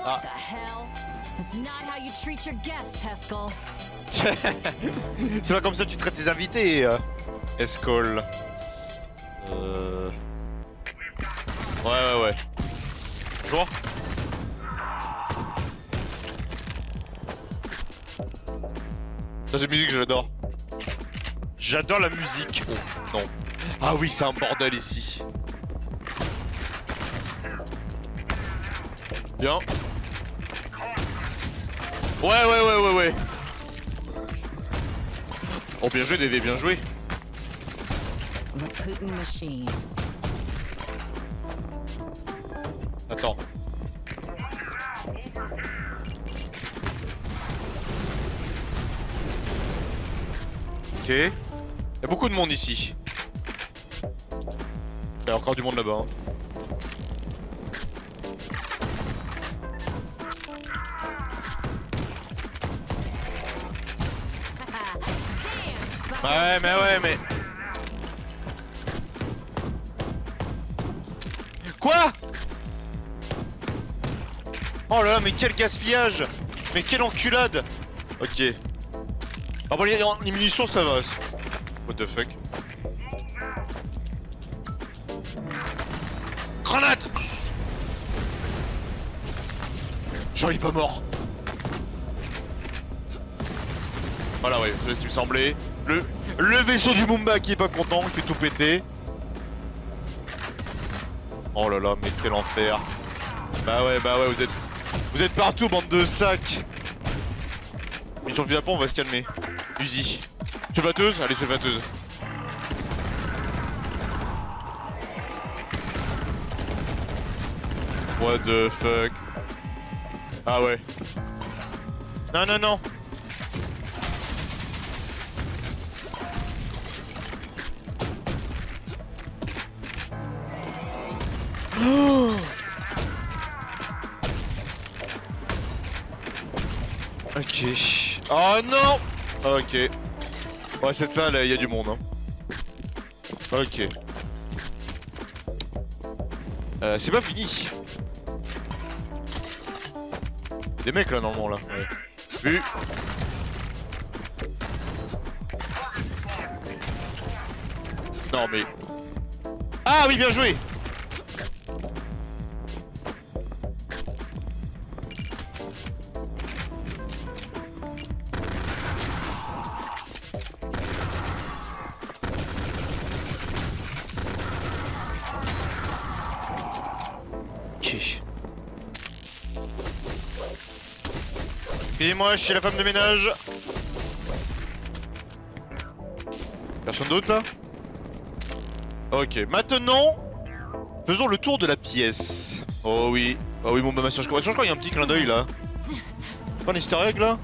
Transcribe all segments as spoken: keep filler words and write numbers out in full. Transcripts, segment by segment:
Ah. C'est pas comme ça que tu traites tes invités, euh, Escol. Euh... Ouais, ouais, ouais. Bonjour. Ça, c'est musique, j'adore. J'adore la musique. Oh, non. Ah oui, c'est un bordel ici. Bien. Ouais, ouais, ouais, ouais, ouais. Oh, bien joué, D V, bien joué. Attends. Ok. Il y a beaucoup de monde ici. Il y a encore du monde là-bas. Hein. Ouais, mais ouais, mais... Quoi? Oh là là, mais quel gaspillage! Mais quelle enculade! Ok. Ah bon, les, les munitions, ça va. What the fuck? Grenade! Genre, il est pas mort. Voilà, ouais, c'est ce qui me semblait. Le, le vaisseau du Mumba qui est pas content, qui fait tout péter. Oh là là, mais quel enfer. Bah ouais, bah ouais, vous êtes... Vous êtes partout, bande de sacs. Mission de Japon, on va se calmer. Uzi. Sauvateuse? Allez, sauvateuse. What the fuck? Ah ouais. Non, non, non. Oh, ok. Oh non. Ok. Ouais, c'est ça, là, il y a du monde. Hein. Ok. Euh, c'est pas fini. Des mecs là, normalement, là. Ouais. Vu. Non, mais... Ah oui, bien joué. Excusez-moi, je suis la femme de ménage. Personne d'autre là? Ok, maintenant, faisons le tour de la pièce. Oh oui, oh oui, mon maman change quoi? Change quoi? Il y a un petit clin d'œil là. Pas un easter egg là?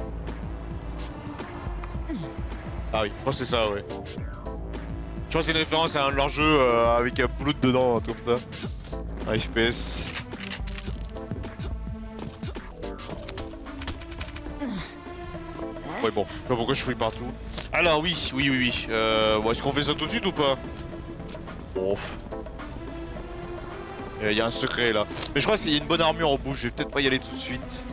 Ah oui, je crois que c'est ça, ouais. Je crois que c'est une référence à un de leurs jeux euh, avec un blood dedans, un truc comme ça. Un F P S. Ouais bon, je sais pas pourquoi je fouille partout. Alors oui, oui, oui, oui. Euh, bon, est-ce qu'on fait ça tout de suite ou pas? Bon. Il y a un secret là. Mais je crois qu'il y a une bonne armure en bouche, je vais peut-être pas y aller tout de suite.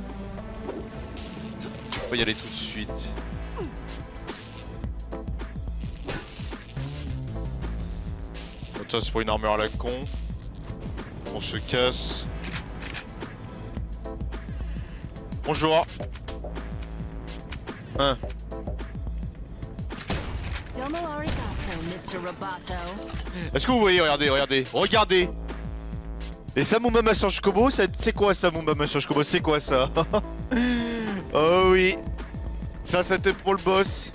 Je vais pas y aller tout de suite. Ça c'est pour une armure à la con. On se casse. Bonjour. Hein. Est-ce que vous voyez, regardez, regardez, regardez. Et Samumba Massage Kobo, c'est quoi Samumba Massage Kobo? C'est quoi ça? Oh oui. Ça c'était pour le boss.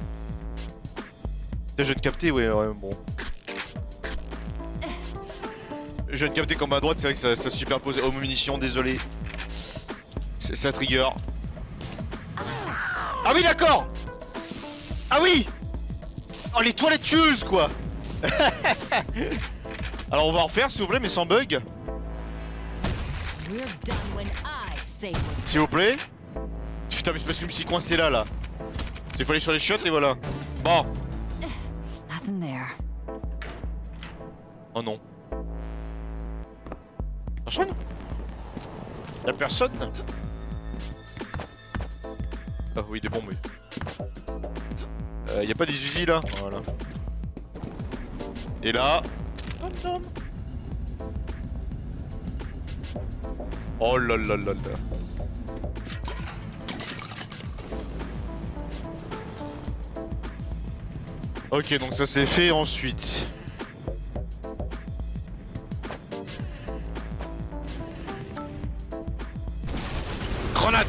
Je viens de capter, ouais, ouais, bon. Je viens de capter qu'en bas à droite, c'est vrai que ça, ça superpose aux munitions, désolé. Ça trigger. Ah oui, d'accord. Ah oui. Oh, les toilettes tueuses, quoi. Alors, on va en refaire, s'il vous plaît, mais sans bug. S'il vous plaît. Putain, mais c'est parce que je me suis coincé là, là. Il faut aller sur les shots et voilà. Bon. Oh non. Enchaîne. Y'a personne? Ah oui, des bombes, oui. Euh, y'a pas des usines là? Voilà. Et là... Oh là là là là. Ok, donc ça s'est fait ensuite. Grenade!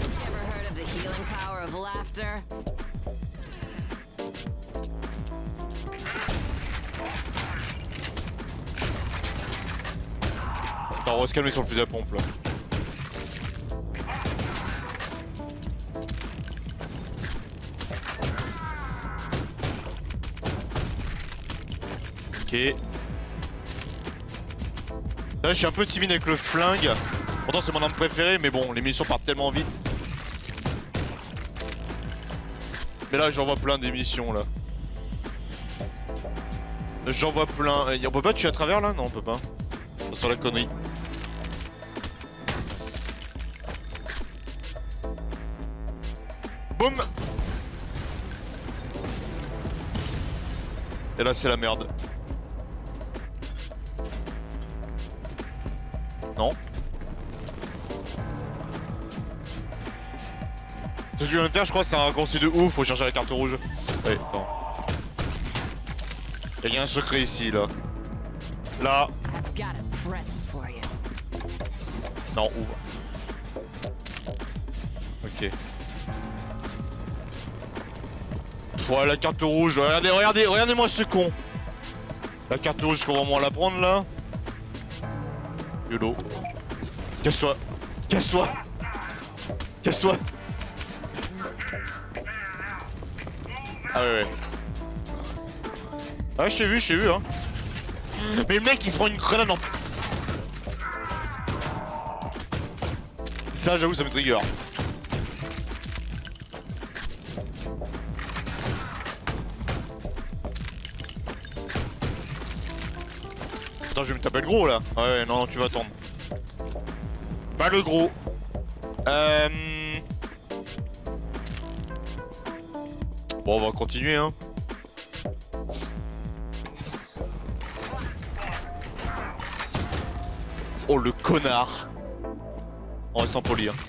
Attends, on va se calmer sur le fusil à pompe là. Ok. Là je suis un peu timide avec le flingue. Pourtant c'est mon arme préférée mais bon les munitions partent tellement vite. Mais là j'en vois plein d'émissions là. J'en vois plein. On peut pas tuer à travers là? Non on peut pas. Ça sent la connerie. Boum. Et là c'est la merde. Non. Ce que je viens de faire je crois c'est un raccourci de ouf, faut chercher la carte rouge. Ouais, attends. Il y a un secret ici là. Là. Non, ouvre. Ok. Ouais, la carte rouge. Regardez, regardez, regardez-moi ce con. La carte rouge, je comprends vraiment la prendre là. YOLO. Casse-toi. Casse-toi. Casse-toi. Ah ouais, ouais. Ah, je t'ai vu, je t'ai vu, hein. Mais le mec, il se prend une grenade en... Ça, j'avoue, ça me trigger. Attends, je vais me taper le gros, là. Ouais, non, non, tu vas attendre. Pas le gros. Euh... Bon, on va continuer, hein. Oh, le connard. En restant poli, hein.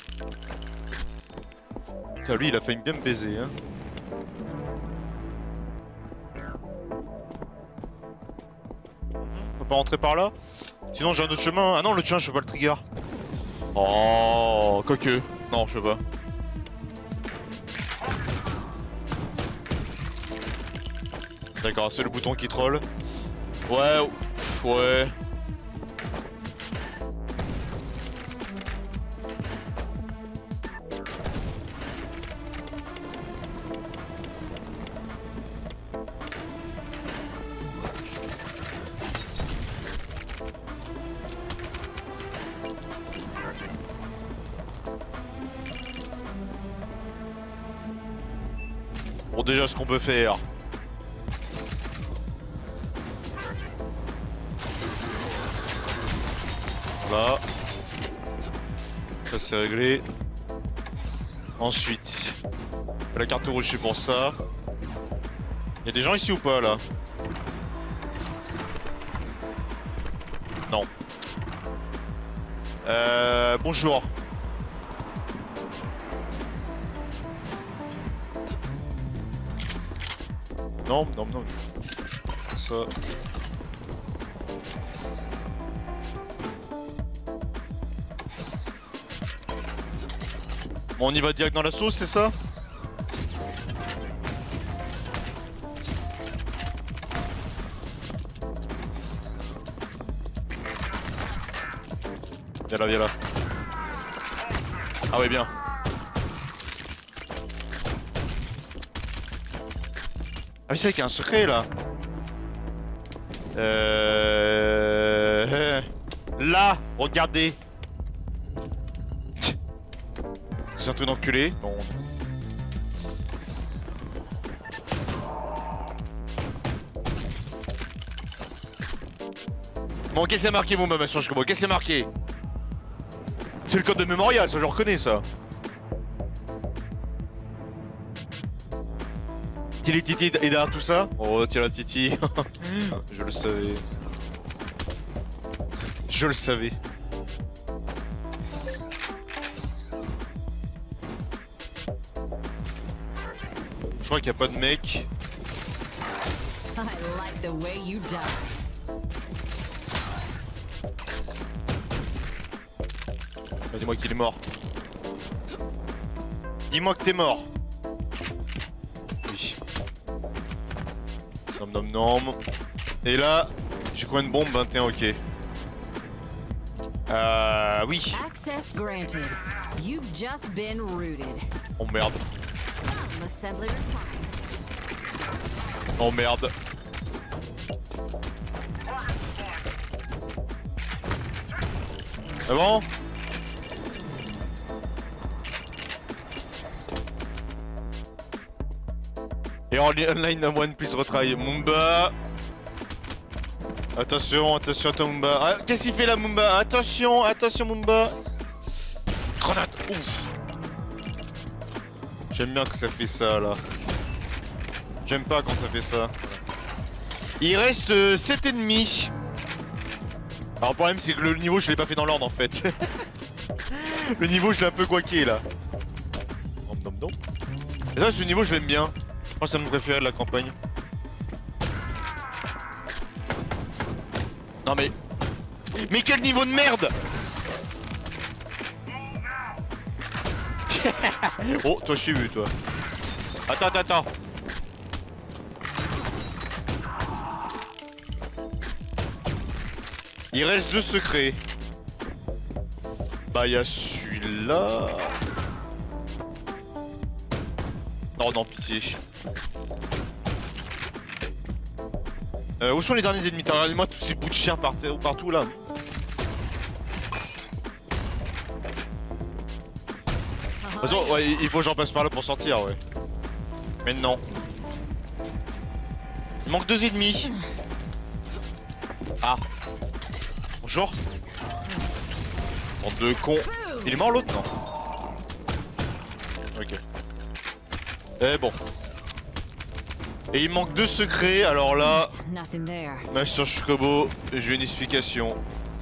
Putain, lui, il a failli bien me baiser, hein. On peut pas rentrer par là? Sinon, j'ai un autre chemin. Ah non, le chemin, je peux pas le trigger. Oh, quoique. Non, je sais pas. D'accord, c'est le bouton qui troll. Ouais, ouais. Bon, déjà, ce qu'on peut faire. Voilà. Ça c'est réglé. Ensuite, la carte rouge c'est pour ça. Y'a des gens ici ou pas là? Non. Euh... Bonjour. Non, non, non. Ça... Bon, on y va direct dans la sauce, c'est ça? Viens là, viens là. Ah ouais, bien. Ah oui, c'est vrai qu'il y a un secret là. Euh... Là, regardez. C'est un truc d'enculé. Non. Bon, qu'est-ce que c'est marqué, mon maman sur le Qu'est-ce que c'est marqué? C'est le code de Memorial, ça je reconnais ça. Tili Titi et derrière tout ça. Oh tiens la Titi. Je le savais. Je le savais. Je crois qu'il n'y a pas de mec. Bah, dis-moi qu'il est mort. Dis-moi que t'es mort. Oui. Nom nom nom. Et là, j'ai combien de bombes? vingt et un, ok. Euh... Oui. Oh merde. Oh merde. C'est bon? Et en online one please retry Mumba. Attention, attention à toi Mumba. Ah, qu'est-ce qu'il fait là Mumba? Attention, attention Mumba. Grenade. Ouf. J'aime bien que ça fait ça là. J'aime pas quand ça fait ça. Il reste euh, sept ennemis. Alors le problème c'est que le niveau je l'ai pas fait dans l'ordre en fait. Le niveau je l'ai un peu guaqué là. Nom nom nom. Et ça ce niveau je l'aime bien. Je pense que c'est mon préféré de la campagne. Non mais... Mais quel niveau de merde! Oh, toi je t'ai vu toi. Attends, attends, attends. Il reste deux secrets. Bah y'a celui-là. Oh non, pitié. Euh, où sont les derniers ennemis? Regardez-moi tous ces bouts de chair par partout là. De toute façon, ouais, il faut que j'en passe par là pour sortir, ouais. Mais non. Il manque deux ennemis. Ah. Bonjour. Bande de cons. Il est mort l'autre, non? Ok. Eh bon. Et il manque deux secrets, alors là... Master Chocobo, j'ai une explication.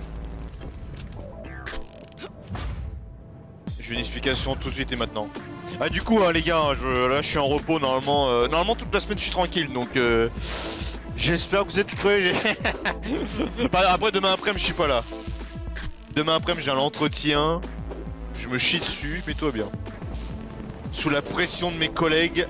J'ai une explication tout de suite et maintenant. Ah du coup hein, les gars, je, là je suis en repos normalement. Euh, normalement toute la semaine je suis tranquille donc... Euh, J'espère que vous êtes prêts. Après demain après-midi je suis pas là. Demain après-midi j'ai un entretien. Je me chie dessus, mets-toi bien. Sous la pression de mes collègues.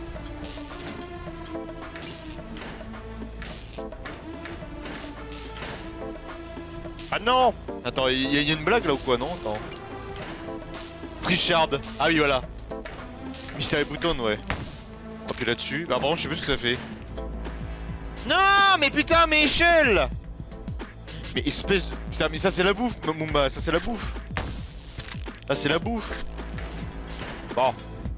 Ah non! Attends, il y, y a une blague là ou quoi? Non, attends. Richard. Ah oui, voilà. Mystery Button, ouais. Appuie là-dessus. Bah, par contre, je sais plus ce que ça fait. Non, mais putain, mais échelle! Mais espèce de... Putain, mais ça, c'est la bouffe, Mumba. Ça, c'est la bouffe. Ça, c'est la bouffe. Bon.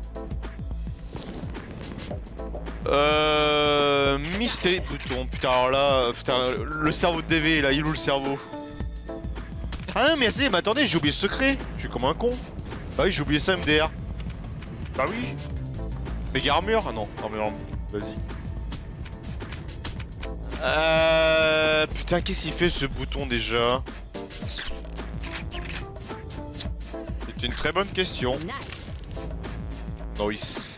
Euh... Mystery Button. Putain, alors là... Putain, le cerveau de D V, là. Il est où le cerveau? Ah non mais, mais attendez, j'ai oublié ce secret. Je suis comme un con. Bah oui, j'ai oublié ça M D R. Bah oui. Méga armure? Ah non, armure, vas-y. Euh... Putain, qu'est-ce qu'il fait ce bouton déjà? C'est une très bonne question. Nice.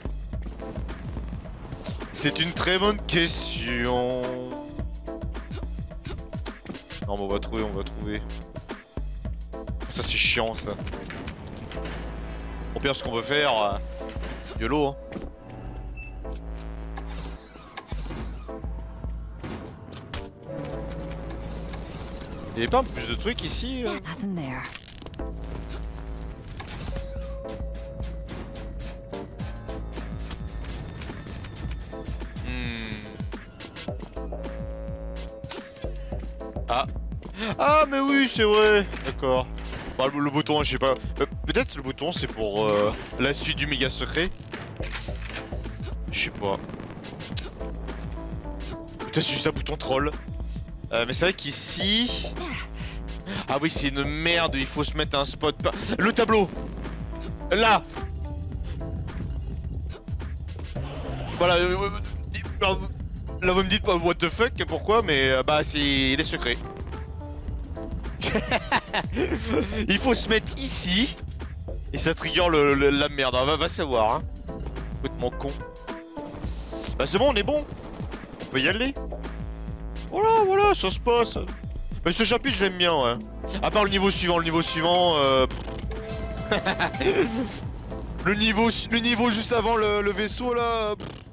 C'est une très bonne question. Non mais on va trouver, on va trouver. Ça c'est chiant ça. Au pire ce qu'on veut faire, euh, YOLO hein. Il y avait pas plus de trucs ici euh... hmm. Ah. Ah mais oui c'est vrai. D'accord. Bah, le, le bouton, je sais pas. Euh, Peut-être le bouton c'est pour euh, la suite du méga secret. Je sais pas. Peut-être c'est juste un bouton troll. Euh, mais c'est vrai qu'ici... Ah oui, c'est une merde, il faut se mettre un spot. Par... Le tableau. Là. Voilà. Euh, euh, là, vous me dites pas what the fuck, pourquoi, mais euh, bah, c'est les secrets. Il faut se mettre ici. Et ça trigger le, le- la merde, va, va savoir, hein. Complètement con. Bah, c'est bon, on est bon. On peut y aller. Voilà, voilà, ça se passe. Mais ce chapitre, je l'aime bien, ouais. À part le niveau suivant, le niveau suivant, euh... le niveau, le niveau juste avant le, le vaisseau, là...